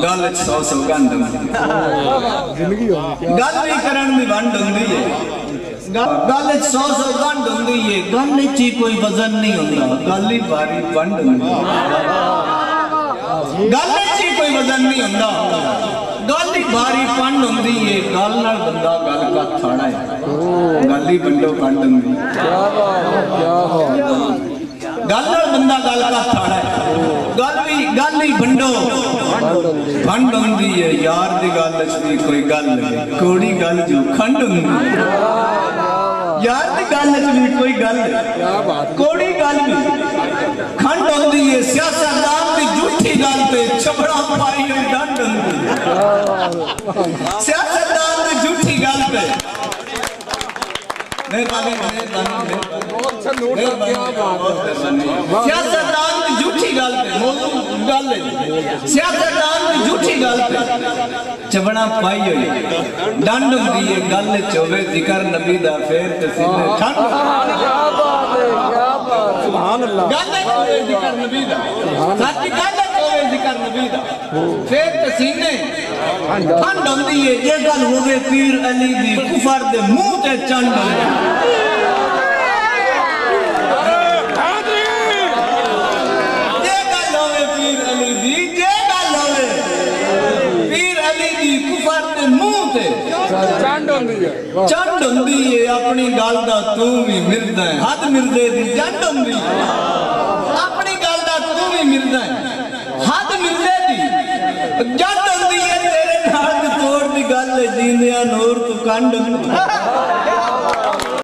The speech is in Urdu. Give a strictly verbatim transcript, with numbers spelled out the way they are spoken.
گل سو سو گنڈ گل بھی کرن دی ونڈ ہوندی ہے گل سو سو گنڈ ہوندی ہے گل چی کوئی وزن نہیں ہوندا گل ہی باری ونڈ ہوندی گل چی کوئی وزن نہیں ہوندا گل ہی باری پنڈ ہوندی ہے گل نال بندہ گل کا تھاڑا ہے گل ہی بنڈو پنڈ ہوندی گل نال بندہ گل کا تھاڑا ہے گل بھی گل ہی بنڈو پنڈ ہوندی ہے یار دی گل چ کوئی گل کوڑی گل جو کھنڈ ہوندی یار دی گل چ کوئی گل کوڑی گل بھی کھنڈ ہوندی ہے سیاستدان دی جھوٹی گل تے چھپڑا پائی ہوئی ڈنڈ ہوندی سیاستدان دی جھوٹی گل تے سیاستدان دی جھوٹی گل تے موضوع گل ہے سیاستدان دی جھوٹی گل تے چبڑا پائی ہوئی ڈنڈ ہوندی ہے گل چوے ذکر نبی دا پھر تے سینے ٹھنڈ سبحان اللہ گل چوے ذکر نبی دا سچی گل چوے ذکر نبی دا پھر تے سینے ٹھنڈ ہوندی ہے یہ گل ہوے پیر علی دی کفر دے منہ تے چنڈ چنڈ ہوندی ہے اپنی گل دا تو بھی ملدا ہے حد ملدے دی چنڈ ہوندی اپنی گل دا تو بھی ملدا ہے حد ملدے دی چنڈ ہوندی ہے تیرے نال توڑ دی گل جیندیاں نور تو کنڈ